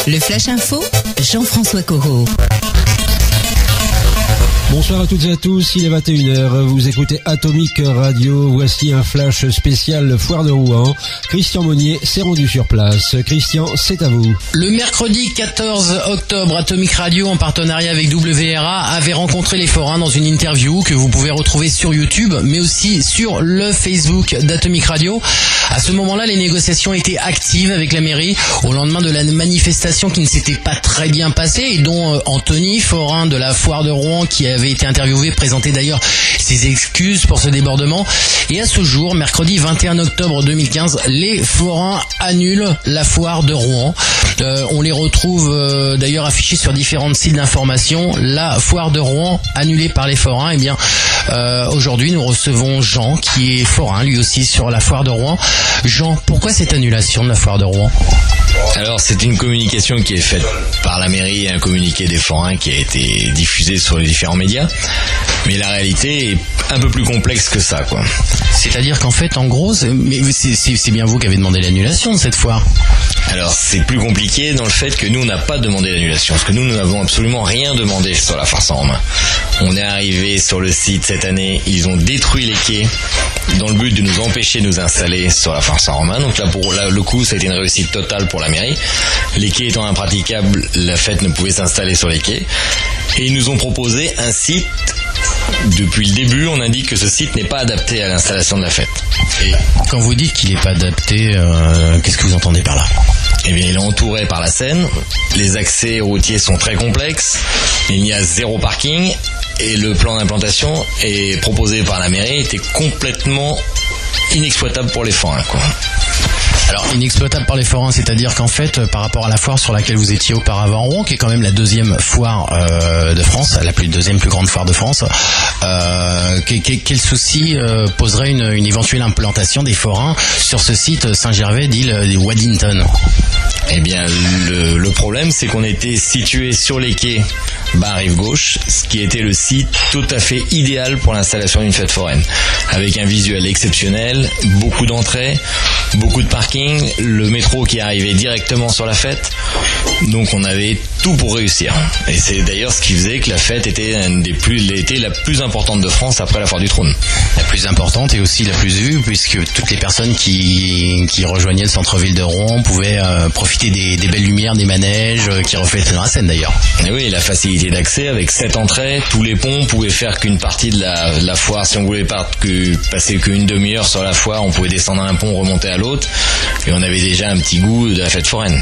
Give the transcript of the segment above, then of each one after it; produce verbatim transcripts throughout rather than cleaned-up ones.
Le Flash Info, Jean-François Corot. Bonsoir à toutes et à tous, il est vingt et une heures, vous écoutez Atomic Radio, voici un flash spécial Foire de Rouen. Christian Monnier s'est rendu sur place. Christian, c'est à vous. Le mercredi quatorze octobre, Atomic Radio, en partenariat avec W R A, avait rencontré les forains dans une interview que vous pouvez retrouver sur YouTube, mais aussi sur le Facebook d'Atomic Radio. À ce moment-là, les négociations étaient actives avec la mairie au lendemain de la manifestation qui ne s'était pas très bien passée et dont euh, Anthony, forain de la Foire de Rouen, qui avait été interviewé, présentait d'ailleurs ses excuses pour ce débordement. Et à ce jour, mercredi vingt et un octobre deux mille quinze, les forains annulent la Foire de Rouen. Euh, on les retrouve euh, d'ailleurs affichés sur différents sites d'information. La Foire de Rouen annulée par les forains. Eh bien, euh, aujourd'hui, nous recevons Jean, qui est forain, lui aussi, sur la Foire de Rouen. Jean, pourquoi cette annulation de la Foire de Rouen ? Alors, c'est une communication qui est faite par la mairie et un communiqué des forains qui a été diffusé sur les différents médias. Mais la réalité est un peu plus complexe que ça, quoi. C'est-à-dire qu'en fait, en gros, c'est, mais c'est, c'est, c'est bien vous qui avez demandé l'annulation de cette foire. Alors, c'est plus compliqué dans le fait que nous, on n'a pas demandé l'annulation. Parce que nous, nous n'avons absolument rien demandé sur la Foire Saint-Romain. On est arrivé sur le site cette année, ils ont détruit les quais dans le but de nous empêcher de nous installer sur la Foire Saint-Romain. Donc là, pour là, le coup, ça a été une réussite totale pour la mairie. Les quais étant impraticables, la fête ne pouvait s'installer sur les quais. Et ils nous ont proposé un site. Depuis le début, on indique que ce site n'est pas adapté à l'installation de la fête. Et quand vous dites qu'il n'est pas adapté, euh, qu'est-ce que vous entendez par là ? Eh bien, il est entouré par la Seine. Les accès routiers sont très complexes. Il y a zéro parking. Et le plan d'implantation est proposé par la mairie était complètement inexploitable pour les forains, quoi. Alors, inexploitable par les forains, c'est-à-dire qu'en fait, par rapport à la foire sur laquelle vous étiez auparavant, Rouen, qui est quand même la deuxième foire euh, de France, la plus deuxième plus grande foire de France, euh, quel, quel souci euh, poserait une, une éventuelle implantation des forains sur ce site Saint-Gervais d'île des Waddington ? Eh bien, le, le problème, c'est qu'on était situé sur les quais, bas rive gauche, ce qui était le site tout à fait idéal pour l'installation d'une fête foraine, avec un visuel exceptionnel, beaucoup d'entrées, beaucoup de parking, le métro qui arrivait directement sur la fête, donc on avait tout pour réussir. Et c'est d'ailleurs ce qui faisait que la fête était une des plus, était la plus importante de France après la Foire du Trône. La plus importante et aussi la plus vue, puisque toutes les personnes qui, qui rejoignaient le centre-ville de Rouen pouvaient euh, profiter des, des belles lumières, des manèges, euh, qui reflétaient la Seine d'ailleurs. Et oui, la facilité d'accès avec sept entrées, tous les ponts pouvaient faire qu'une partie de la, de la foire, si on voulait pas que, passer qu'une demi-heure sur la foire, on pouvait descendre à un pont, remonter à l'autre, et on avait déjà un petit goût de la fête foraine.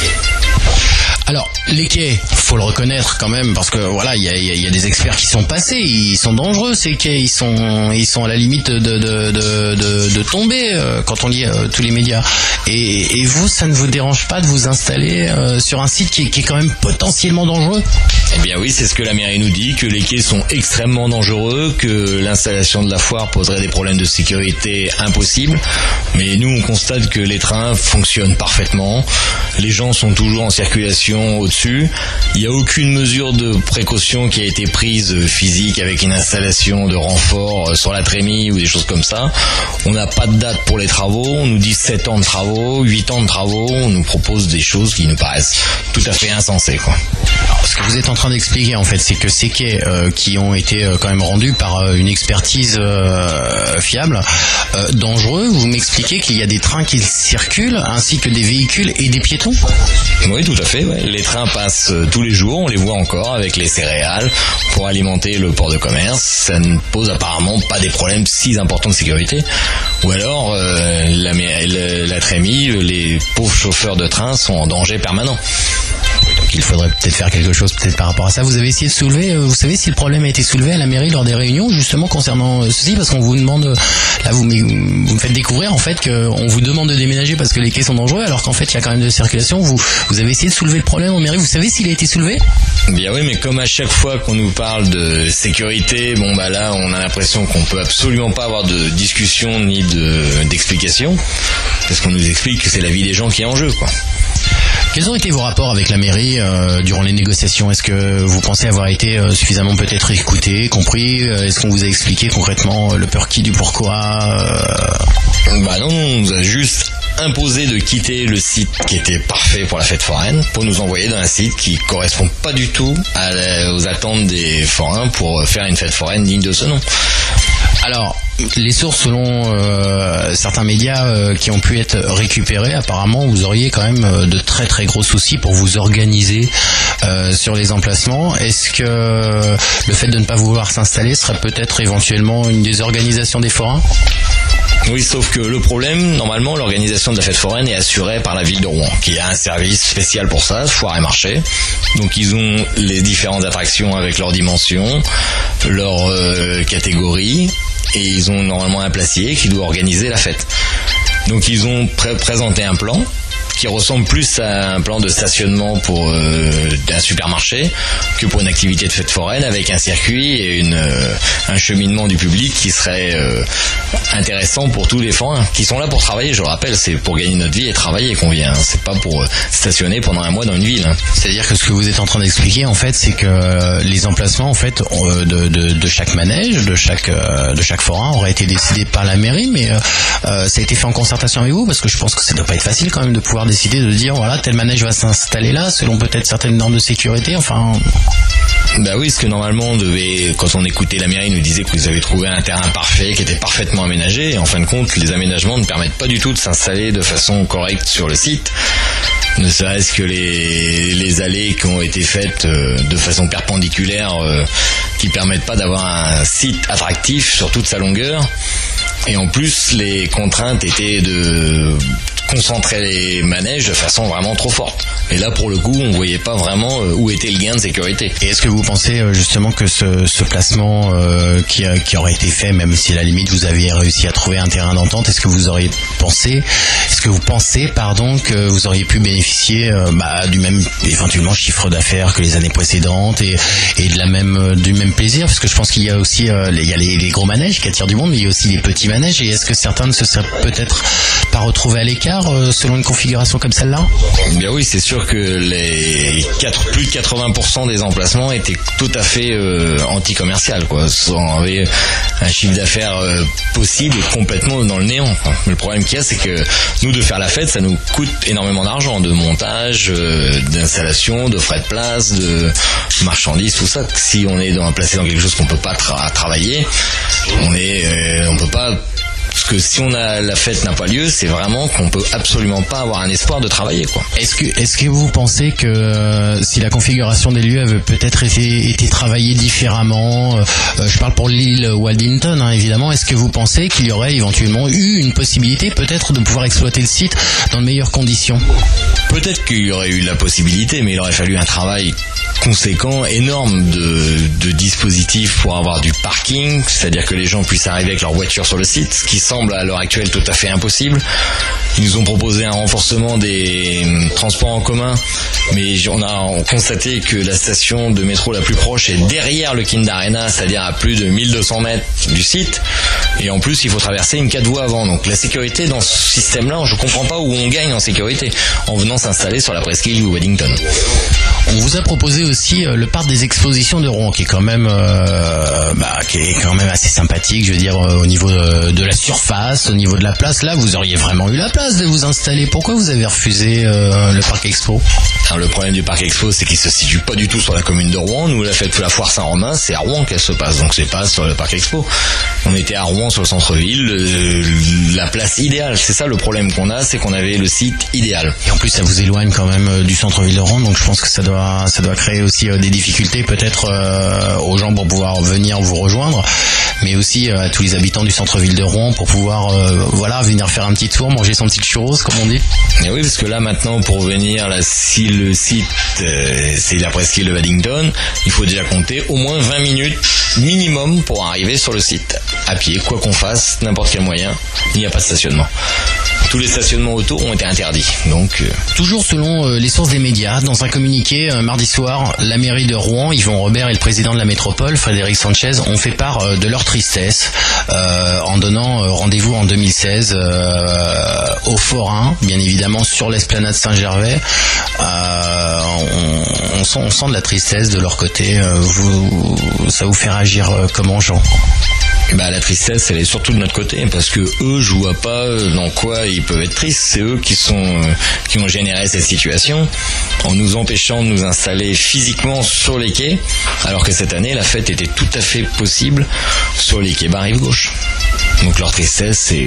Alors, les quais, faut le reconnaître quand même, parce que voilà, il y a, y, a, y a des experts qui sont passés, ils sont dangereux ces quais, ils sont, ils sont à la limite de, de, de, de, de tomber euh, quand on lit euh, tous les médias. Et, et vous, ça ne vous dérange pas de vous installer euh, sur un site qui est, qui est quand même potentiellement dangereux ? Eh bien oui, c'est ce que la mairie nous dit, que les quais sont extrêmement dangereux, que l'installation de la foire poserait des problèmes de sécurité impossibles. Mais nous, on constate que les trains fonctionnent parfaitement, les gens sont toujours en circulation au-dessus. Il n'y a aucune mesure de précaution qui a été prise physique avec une installation de renfort sur la trémie ou des choses comme ça. On n'a pas de date pour les travaux. On nous dit sept ans de travaux, huit ans de travaux. On nous propose des choses qui nous paraissent tout à fait insensées, quoi. Alors, ce que vous êtes en train d'expliquer, en fait, c'est que ces quais euh, qui ont été euh, quand même rendus par euh, une expertise euh, fiable, euh, dangereux, vous m'expliquez qu'il y a des trains qui circulent ainsi que des véhicules et des piétons ? Oui, tout à fait. Ouais. Les trains passent tous les jours, on les voit encore avec les céréales pour alimenter le port de commerce. Ça ne pose apparemment pas des problèmes si importants de sécurité. Ou alors, euh, la, la, la trémie, les pauvres chauffeurs de train sont en danger permanent. Il faudrait peut-être faire quelque chose peut-être par rapport à ça. Vous avez essayé de soulever, vous savez si le problème a été soulevé à la mairie lors des réunions justement concernant ceci, parce qu'on vous demande, là vous, vous me faites découvrir en fait qu'on vous demande de déménager parce que les quais sont dangereux, alors qu'en fait il y a quand même de circulation. Vous, vous avez essayé de soulever le problème en mairie, vous savez s'il a été soulevé ? Bien oui, mais comme à chaque fois qu'on nous parle de sécurité, bon bah là on a l'impression qu'on peut absolument pas avoir de discussion ni de, d'explication, parce qu'on nous explique que c'est la vie des gens qui est en jeu, quoi. Quels ont été vos rapports avec la mairie euh, durant les négociations ? Est-ce que vous pensez avoir été euh, suffisamment peut-être écouté, compris ? Est-ce qu'on vous a expliqué concrètement le pour qui du pourquoi ? Bah non, on nous a juste imposé de quitter le site qui était parfait pour la fête foraine pour nous envoyer dans un site qui correspond pas du tout à la, aux attentes des forains pour faire une fête foraine digne de ce nom. Alors, les sources selon euh, certains médias euh, qui ont pu être récupérés, apparemment vous auriez quand même euh, de très très gros soucis pour vous organiser euh, sur les emplacements. Est-ce que le fait de ne pas vouloir s'installer serait peut-être éventuellement une désorganisation des forains ? Oui, sauf que le problème, normalement, l'organisation de la fête foraine est assurée par la ville de Rouen, qui a un service spécial pour ça, foire et marché. Donc ils ont les différentes attractions avec leurs dimensions, leurs euh, catégories, et ils ont normalement un placier qui doit organiser la fête. Donc ils ont pré- présenté un plan qui ressemble plus à un plan de stationnement pour euh, un supermarché que pour une activité de fête foraine, avec un circuit et une, euh, un cheminement du public qui serait euh, intéressant pour tous les forains qui sont là pour travailler. Je le rappelle, c'est pour gagner notre vie et travailler qu'on vient, hein. C'est pas pour euh, stationner pendant un mois dans une ville, hein. C'est-à-dire que ce que vous êtes en train d'expliquer en fait, c'est que les emplacements en fait de, de, de chaque manège, de chaque de chaque forain auraient été décidés par la mairie, mais euh, ça a été fait en concertation avec vous, parce que je pense que ça doit pas être facile quand même de pouvoir décider de dire voilà, tel manège va s'installer là selon peut-être certaines normes de sécurité. Enfin, bah oui, parce que normalement on devait, quand on écoutait la mairie, nous disait que vous avez trouvé un terrain parfait qui était parfaitement aménagé, et en fin de compte les aménagements ne permettent pas du tout de s'installer de façon correcte sur le site. Ne serait-ce que les, les allées qui ont été faites euh, de façon perpendiculaire, euh, qui permettent pas d'avoir un site attractif sur toute sa longueur. Et en plus, les contraintes étaient de concentrer les manèges de façon vraiment trop forte. Et là, pour le coup, on voyait pas vraiment où était le gain de sécurité. Et est-ce que vous pensez justement que ce, ce placement euh, qui, qui aurait été fait, même si à la limite vous aviez réussi à trouver un terrain d'entente, est-ce que vous auriez pensé, est-ce que vous pensez, pardon, que vous auriez pu bénéficier euh, bah, du même éventuellement chiffre d'affaires que les années précédentes et, et de la même du même plaisir, parce que je pense qu'il y a aussi euh, il y a les, les gros manèges qui attirent du monde, mais il y a aussi les petits manèges. Et est-ce que certains ne se seraient peut-être pas retrouvés à l'écart euh, selon une configuration comme celle-là ? Bien oui, c'est sûr que les quatre, plus de quatre-vingts pour cent des emplacements étaient tout à fait euh, anti-commercial, quoi. On avait un chiffre d'affaires euh, possible et complètement dans le néant, quoi. Mais le problème qu'il y a, c'est que nous, de faire la fête, ça nous coûte énormément d'argent, de montage, euh, d'installation, de frais de place, de marchandises, tout ça. Si on est dans, placé dans quelque chose qu'on peut pas tra- travailler, on est, euh, on peut pas. Parce que si on a la fête n'a pas lieu, c'est vraiment qu'on peut absolument pas avoir un espoir de travailler, quoi. Est-ce que est-ce que vous pensez que euh, si la configuration des lieux avait peut-être été été travaillée différemment, euh, je parle pour l'île Waldington, hein, évidemment, est-ce que vous pensez qu'il y aurait éventuellement eu une possibilité peut-être de pouvoir exploiter le site dans de meilleures conditions ? Peut-être qu'il y aurait eu la possibilité, mais il aurait fallu un travail conséquent, énorme de, de dispositifs pour avoir du parking, c'est-à-dire que les gens puissent arriver avec leur voiture sur le site, ce qui semble à l'heure actuelle tout à fait impossible. Ils nous ont proposé un renforcement des transports en commun, mais on a constaté que la station de métro la plus proche est derrière le Kind Arena, c'est-à-dire à plus de mille deux cents mètres du site, et en plus il faut traverser une quatre voies avant. Donc la sécurité dans ce système-là, je comprends pas où on gagne en sécurité en venant s'installer sur la presqu'île de Wellington. On vous a proposé aussi euh, le parc des expositions de Rouen, qui est quand même, euh, bah, qui est quand même assez sympathique. Je veux dire, euh, au niveau de, de la surface, au niveau de la place, là, vous auriez vraiment eu la place de vous installer. Pourquoi vous avez refusé euh, le parc Expo ? Alors, le problème du parc Expo, c'est qu'il se situe pas du tout sur la commune de Rouen. Nous, la fête de la foire Saint-Romain, c'est à Rouen qu'elle se passe, donc c'est pas sur le parc Expo. On était à Rouen sur le centre-ville, euh, la place idéale. C'est ça le problème qu'on a, c'est qu'on avait le site idéal. Et en plus, ça vous éloigne quand même euh, du centre-ville de Rouen, donc je pense que ça doit ça doit créer aussi euh, des difficultés peut-être euh, aux gens pour pouvoir venir vous rejoindre, mais aussi euh, à tous les habitants du centre-ville de Rouen pour pouvoir euh, voilà venir faire un petit tour, manger son petit churros comme on dit. Et oui, parce que là maintenant pour venir là, si le site euh, c'est la presqu'île de Wellington, il faut déjà compter au moins vingt minutes minimum pour arriver sur le site à pied, quoi qu'on fasse, n'importe quel moyen, il n'y a pas de stationnement. Tous les stationnements autour ont été interdits. Donc, euh... toujours selon euh, les sources des médias, dans un communiqué euh, mardi soir, la mairie de Rouen, Yvon Robert et le président de la métropole, Frédéric Sanchez, ont fait part euh, de leur tristesse euh, en donnant euh, rendez-vous en deux mille seize euh, aux forains, bien évidemment sur l'esplanade Saint-Gervais. Euh, on, on, sent, on sent de la tristesse de leur côté. Euh, vous, ça vous fait réagir euh, comment, Jean ? Bah, la tristesse, elle est surtout de notre côté, parce que eux, je vois pas dans quoi ils peuvent être tristes. C'est eux qui sont, euh, qui ont généré cette situation, en nous empêchant de nous installer physiquement sur les quais, alors que cette année, la fête était tout à fait possible sur les quais rive gauche. Donc leur tristesse, c'est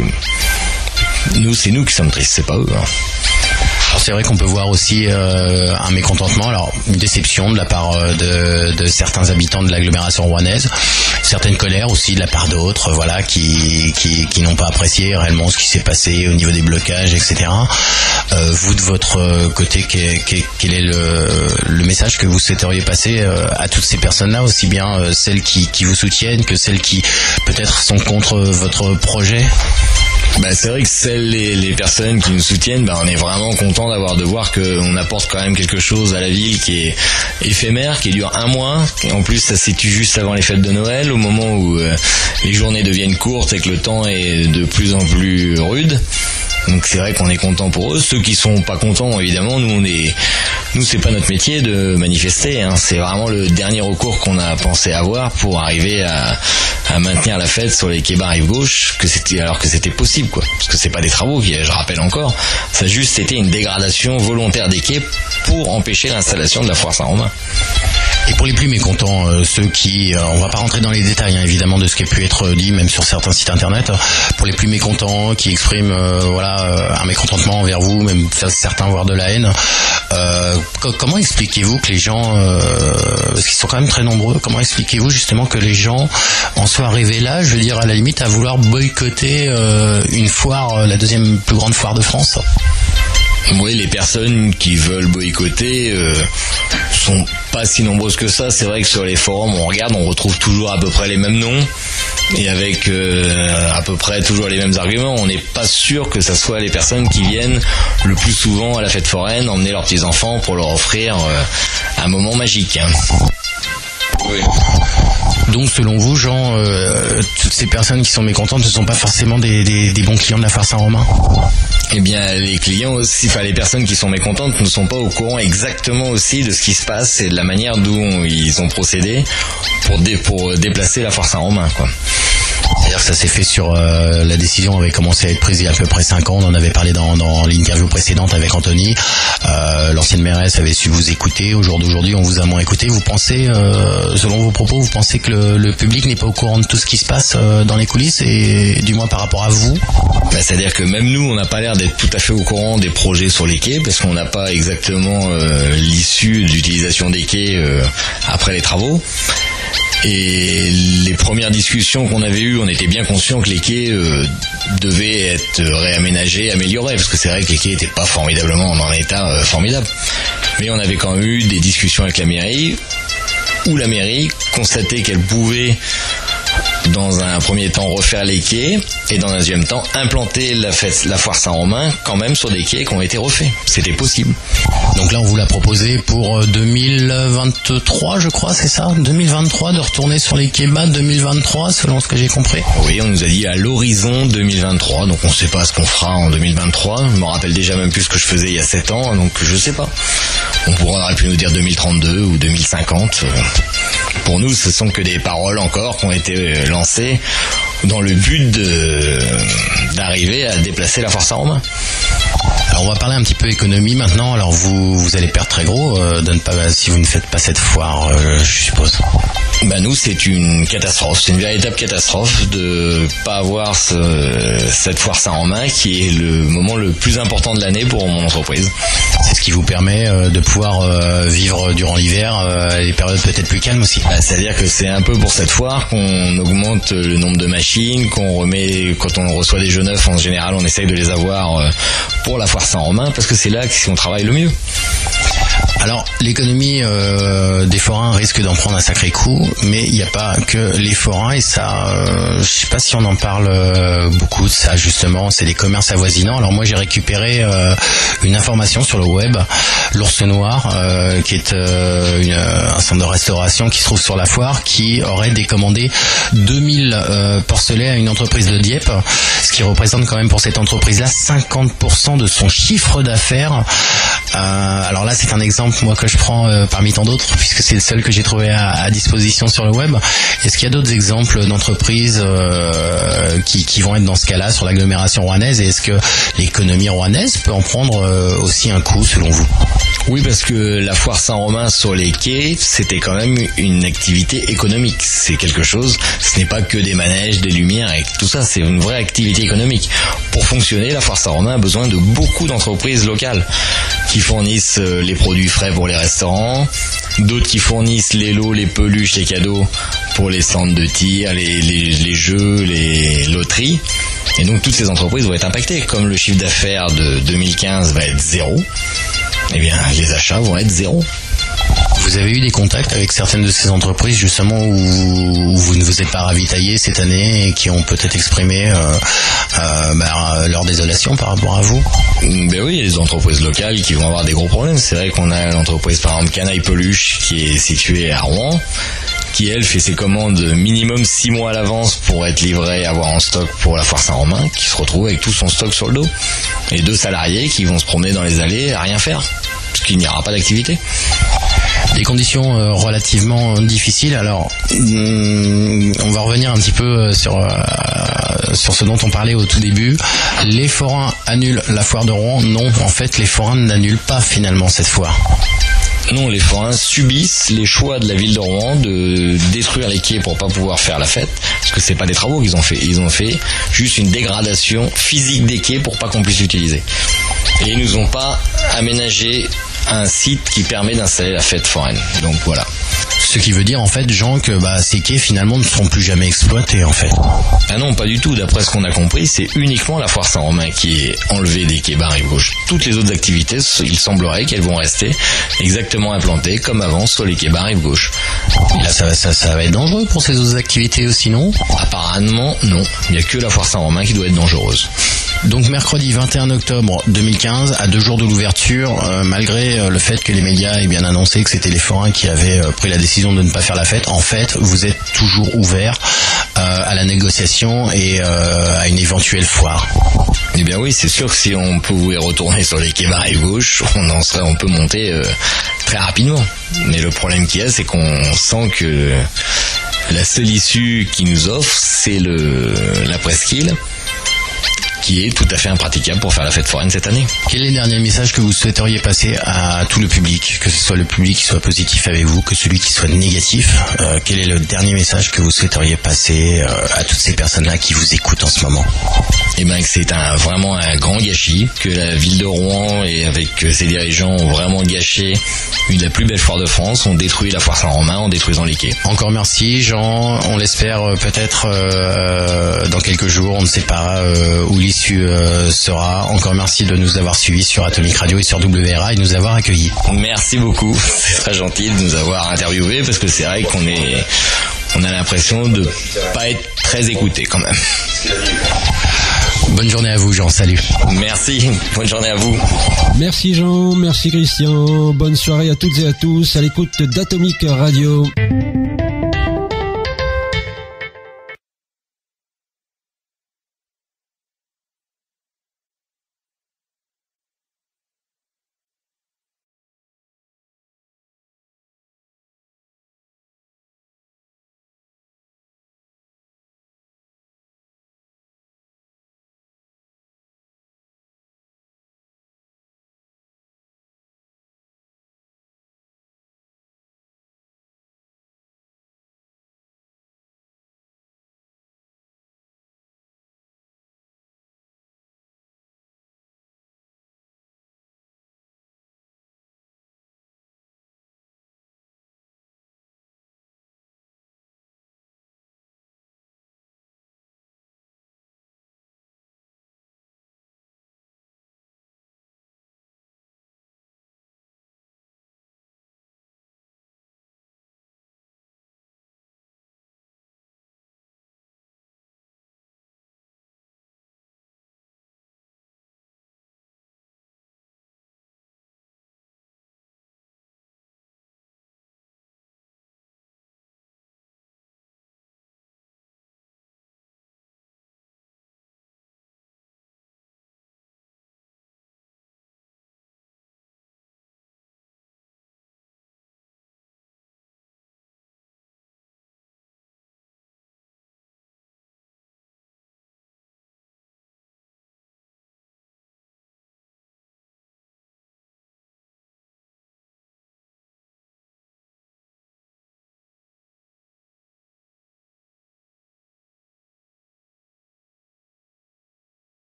nous, c'est nous qui sommes tristes, c'est pas eux. Hein. Alors c'est vrai qu'on peut voir aussi euh, un mécontentement, alors une déception de la part de, de certains habitants de l'agglomération rouennaise, certaines colères aussi de la part d'autres, voilà, qui qui, qui n'ont pas apprécié réellement ce qui s'est passé au niveau des blocages, et cetera. Euh, vous de votre côté, quel, quel, quel est le, le message que vous souhaiteriez passer à toutes ces personnes-là, aussi bien celles qui, qui vous soutiennent que celles qui peut-être sont contre votre projet? Bah, c'est vrai que celles, les, les personnes qui nous soutiennent, bah, on est vraiment content d'avoir de voir qu'on apporte quand même quelque chose à la ville qui est éphémère, qui dure un mois. Et en plus, ça se situe juste avant les fêtes de Noël, au moment où euh, les journées deviennent courtes et que le temps est de plus en plus rude. Donc c'est vrai qu'on est content pour eux. Ceux qui sont pas contents, évidemment, nous on est, nous c'est pas notre métier de manifester. Hein. C'est vraiment le dernier recours qu'on a pensé avoir pour arriver à, à maintenir la fête sur les quais rive gauche, que c'était alors que c'était possible, quoi. Parce que c'est pas des travaux, je rappelle encore. Ça a juste été une dégradation volontaire des quais pour empêcher l'installation de la foire Saint-Romain. Et pour les plus mécontents, euh, ceux qui, euh, on va pas rentrer dans les détails hein, évidemment de ce qui a pu être dit, même sur certains sites internet, pour les plus mécontants qui expriment euh, voilà euh, un mécontentement envers vous, même certains voire de la haine, euh, co- comment expliquez-vous que les gens, euh, parce qu'ils sont quand même très nombreux, comment expliquez-vous justement que les gens en soient arrivés là, je veux dire à la limite à vouloir boycotter euh, une foire, la deuxième plus grande foire de France? Oui, les personnes qui veulent boycotter euh, sont pas si nombreuses que ça. C'est vrai que sur les forums, on regarde, on retrouve toujours à peu près les mêmes noms et avec euh, à peu près toujours les mêmes arguments. On n'est pas sûr que ça soit les personnes qui viennent le plus souvent à la fête foraine emmener leurs petits-enfants pour leur offrir euh, un moment magique. Hein. Oui. Donc selon vous, Jean, euh, toutes ces personnes qui sont mécontentes ne sont pas forcément des, des, des bons clients de la foire Saint-Romain? Eh bien, les clients aussi, enfin les personnes qui sont mécontentes ne sont pas au courant exactement aussi de ce qui se passe et de la manière dont ils ont procédé pour, dé, pour déplacer la foire Saint-Romain, quoi. C'est-à-dire que ça s'est fait sur euh, la décision avait commencé à être prise il y a à peu près cinq ans. On en avait parlé dans, dans l'interview précédente avec Anthony. Euh, l'ancienne mairesse avait su vous écouter. Au jour d'aujourd'hui, on vous a moins écouté. Vous pensez, euh, selon vos propos, vous pensez que le, le public n'est pas au courant de tout ce qui se passe euh, dans les coulisses et du moins par rapport à vous? Bah, c'est-à-dire que même nous, on n'a pas l'air d'être tout à fait au courant des projets sur les quais parce qu'on n'a pas exactement euh, l'issue d'utilisation des quais euh, après les travaux. Et les premières discussions qu'on avait eues, on était bien conscient que les quais euh, devaient être réaménagés, améliorés, parce que c'est vrai que les quais n'étaient pas formidablement dans un état euh, formidable. Mais on avait quand même eu des discussions avec la mairie, où la mairie constatait qu'elle pouvait, dans un premier temps, refaire les quais, et dans un deuxième temps, implanter la, fête, la foire Saint-Romain, quand même sur des quais qui ont été refaits. C'était possible. Donc là, on vous l'a proposé pour deux mille vingt-trois, je crois, c'est ça? deux mille vingt-trois, de retourner sur les quais bas deux mille vingt-trois, selon ce que j'ai compris. Oui, on nous a dit à l'horizon deux mille vingt-trois, donc on ne sait pas ce qu'on fera en deux mille vingt-trois. Je me rappelle déjà même plus ce que je faisais il y a sept ans, donc je sais pas. On pourrait pu nous dire deux mille trente-deux ou deux mille cinquante. Pour nous, ce sont que des paroles encore qui ont été lancées dans le but de, d'arriver à déplacer la foire Saint-Romain. Alors on va parler un petit peu économie maintenant. Alors vous vous allez perdre très gros euh, de ne pas, si vous ne faites pas cette foire, euh, je suppose. Bah nous c'est une catastrophe, c'est une véritable catastrophe de pas avoir ce, cette foire Saint-Romain qui est le moment le plus important de l'année pour mon entreprise. C'est ce qui vous permet euh, de pouvoir euh, vivre durant l'hiver, euh, les périodes peut-être plus calmes aussi. Bah, c'est-à-dire que c'est un peu pour cette foire qu'on augmente le nombre de machines, qu'on remet, quand on reçoit des jeux neufs en général on essaye de les avoir euh, pour la foire Saint-Romain parce que c'est là qu'on travaille le mieux. Alors l'économie euh, des forains risque d'en prendre un sacré coup, mais il n'y a pas que les forains et ça, euh, je sais pas si on en parle euh, beaucoup de ça justement, c'est les commerces avoisinants. Alors moi j'ai récupéré euh, une information sur le web, l'Ours Noir, euh, qui est euh, une, un centre de restauration qui se trouve sur la foire, qui aurait décommandé deux mille euh, porcelets à une entreprise de Dieppe, ce qui représente quand même pour cette entreprise-là cinquante pour cent de son chiffre d'affaires. Euh, alors là, c'est un exemple, moi, que je prends euh, parmi tant d'autres, puisque c'est le seul que j'ai trouvé à, à disposition sur le web. Est-ce qu'il y a d'autres exemples d'entreprises euh, qui, qui vont être dans ce cas-là sur l'agglomération rouennaise, et est-ce que l'économie rouennaise peut en prendre euh, aussi un coup, selon vous? Oui, parce que la foire Saint-Romain sur les quais, c'était quand même une activité économique. C'est quelque chose, ce n'est pas que des manèges, des lumières et tout ça, c'est une vraie activité économique. Pour fonctionner, la foire Saint-Romain a besoin de beaucoup d'entreprises locales qui fournissent les produits frais pour les restaurants, d'autres qui fournissent les lots, les peluches, les cadeaux pour les centres de tir, les, les, les jeux, les loteries. Et donc toutes ces entreprises vont être impactées. Comme le chiffre d'affaires de deux mille quinze va être zéro, eh bien les achats vont être zéro. Vous avez eu des contacts avec certaines de ces entreprises justement où, où vous ne vous êtes pas ravitaillé cette année et qui ont peut-être exprimé euh, euh, bah, leur désolation par rapport à vous? Ben oui, il y a des entreprises locales qui vont avoir des gros problèmes. C'est vrai qu'on a l'entreprise par exemple Canaille Peluche qui est située à Rouen, qui elle fait ses commandes minimum six mois à l'avance pour être livrée et avoir en stock pour la foire Saint-Romain, qui se retrouve avec tout son stock sur le dos. Et deux salariés qui vont se promener dans les allées à rien faire, parce qu'il n'y aura pas d'activité. Des conditions euh, relativement difficiles. Alors, hum, on va revenir un petit peu sur euh, sur ce dont on parlait au tout début. Les forains annulent la foire de Rouen. Non, en fait, les forains n'annulent pas finalement cette foire. Non, les forains subissent les choix de la ville de Rouen de détruire les quais pour pas pouvoir faire la fête, parce que c'est pas des travaux qu'ils ont fait, ils ont fait juste une dégradation physique des quais pour pas qu'on puisse l'utiliser. Et ils nous ont pas aménagé un site qui permet d'installer la fête foraine. Donc voilà. Ce qui veut dire en fait, Jean, que bah, ces quais finalement ne seront plus jamais exploités en fait. Ah non, pas du tout. D'après ce qu'on a compris, c'est uniquement la foire Saint-Romain qui est enlevée des quais bas rive gauche. Toutes les autres activités, il semblerait qu'elles vont rester exactement implantées comme avant sur les quais bas rive gauche. Et là, ça va, ça, ça va être dangereux pour ces autres activités aussi, non? Apparemment, non. Il n'y a que la foire Saint-Romain qui doit être dangereuse. Donc mercredi vingt et un octobre deux mille quinze, à deux jours de l'ouverture, euh, malgré euh, le fait que les médias aient bien annoncé que c'était les forains qui avaient euh, pris la décision de ne pas faire la fête, en fait, vous êtes toujours ouvert euh, à la négociation et euh, à une éventuelle foire. Eh bien oui, c'est sûr que si on pouvait retourner sur les quais bas rive gauche, on en serait, on peut monter euh, très rapidement. Mais le problème qu'il y a, c'est qu'on sent que la seule issue qu'ils nous offre, c'est le la presqu'île, qui est tout à fait impraticable pour faire la fête foraine cette année. Quel est le dernier message que vous souhaiteriez passer à tout le public, que ce soit le public qui soit positif avec vous, que celui qui soit négatif? euh, Quel est le dernier message que vous souhaiteriez passer euh, à toutes ces personnes-là qui vous écoutent en ce moment? Eh bien que c'est un, vraiment un grand gâchis, que la ville de Rouen et avec ses dirigeants ont vraiment gâché une la plus belle foire de France, ont détruit la foire Saint-Romain en détruisant les quais. Encore merci Jean, on l'espère peut-être euh, dans quelques jours, on ne sait pas euh, où l'issue euh, sera. Encore merci de nous avoir suivis sur Atomic Radio et sur W R A et de nous avoir accueillis. Merci beaucoup, c'est très gentil de nous avoir interviewés, parce que c'est vrai qu'on est, on a l'impression de pas être très écoutés quand même. Bonne journée à vous Jean, salut. Merci, bonne journée à vous. Merci Jean, merci Christian, bonne soirée à toutes et à tous à l'écoute d'Atomic Radio.